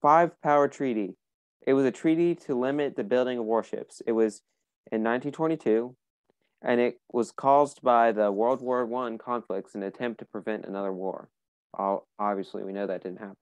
Five Power Treaty. It was a treaty to limit the building of warships. It was in 1922, and it was caused by the World War I conflicts, an attempt to prevent another war. Obviously, we know that didn't happen.